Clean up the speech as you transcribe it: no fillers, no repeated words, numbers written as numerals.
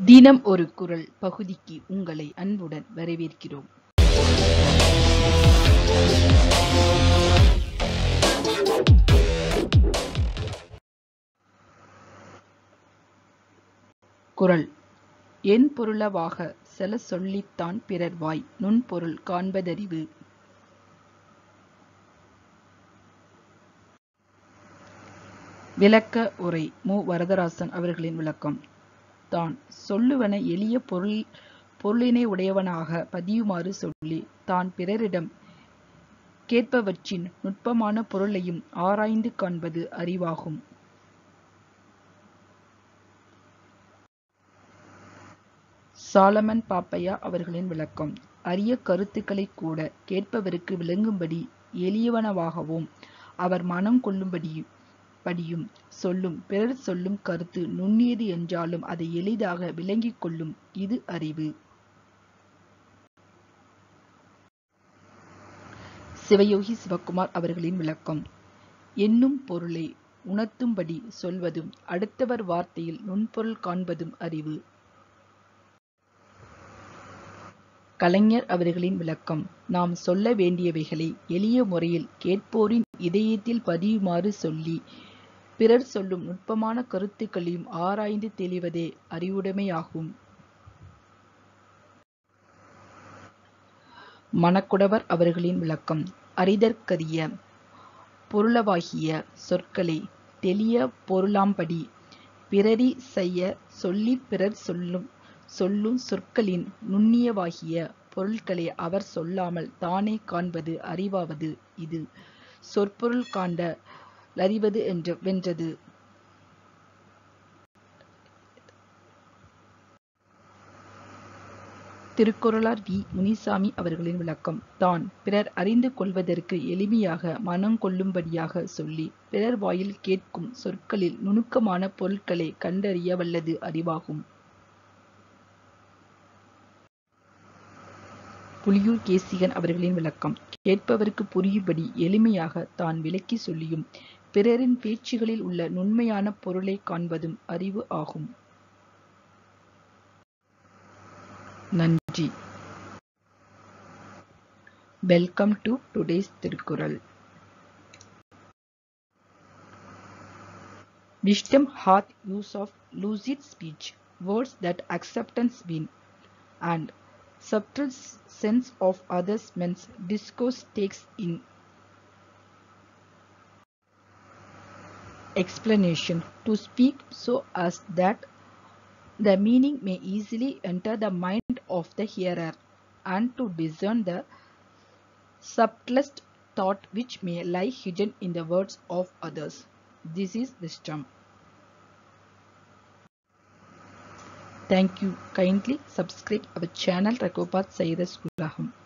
தினம் ஒரு குறள் பகுதிக்கு உங்களை அன்புடன் வரவேற்கிறோம். குறள். என் பொருளவாக செல சொல்லித்தான் பிறர் வாய் நுண்பொருள் காண்பதறிவு. விளக்க உரை. மு. வரதராசன் அவர்களின் விளக்கம். தான் சொல்லுவன எளிய பொருளினை உடையவனாக பதியுமாறு சொல்லி, தான் பிறரிடம் கேட்பவற்றின் நுட்பமான பொருளையும் ஆராய்ந்து காண்பது அறிவாகும். சாலமன் பாப்பையா அவர்களின் விளக்கம். அரிய கருத்துக்களை கூட கேட்பவருக்கு விளங்கும்படி எளியவனவாகவும் அவர் மனம் கொள்ளும்படியும் சொல்லும் பிறர் சொல்லும் கருத்து நுண்ணியது என்றாலும் அதை எளிதாக விளங்கிக் கொள்ளும் இது அறிவு. சிவயோகி சிவகுமார் அவர்களின் விளக்கம். என்னும் பொருளை உணர்த்தும்படி சொல்வதும் அடுத்தவர் வார்த்தையில் நுண்பொருள் காண்பதும் அறிவு. கலைஞர் அவர்களின் விளக்கம். நாம் சொல்ல வேண்டியவைகளை எளிய முறையில் கேட்போரின் இதயத்தில் பதியுமாறு சொல்லி பிறர் சொல்லும் நுட்பமான கருத்துக்களையும் ஆராய்ந்து தெளிவதே அறிவுடைமையாகும். மணக்குடவர் அவர்களின் விளக்கம். அறிதற்கரிய பொருளவாகிய சொற்களை தெளிய பொருளாம்படி பிறரி செய்ய சொல்லி பிறர் சொல்லும் சொற்களின் நுண்ணியவாகிய பொருள்களை அவர் சொல்லாமல் தானே காண்பது அறிவாவது இது. சொற்பொருள் காண்ட லறிவது வென்றது. திருக்குறளார் வி. முனிசாமி அவர்களின் விளக்கம். தான் பிறர் அறிந்து கொள்வதற்கு எளிமையாக மனம் கொள்ளும்படியாக சொல்லி பிறர் வாயில் கேட்கும் சொற்களில் நுணுக்கமான பொருட்களை கண்டறிய வல்லது அறிவாகும். புலியூர் கேசிகன் அவர்களின் விளக்கம். கேட்பவருக்கு புரியும்படி எளிமையாக தான் விளக்கி சொல்லியும் பிறரின் பேச்சுகளில் உள்ள நுண்மையான பொருளை காண்பதும் அறிவு ஆகும். நன்றி. Welcome to today's Thirukkural. Wisdom hath use of lucid speech, words that acceptance win, and subtle sense of others men's discourse takes in. Explanation. To speak so as that the meaning may easily enter the mind of the hearer, and to discern the subtlest thought which may lie hidden in the words of others. This is wisdom. Thank you. Kindly subscribe our channel Rakopat Sayyida Schoolaham.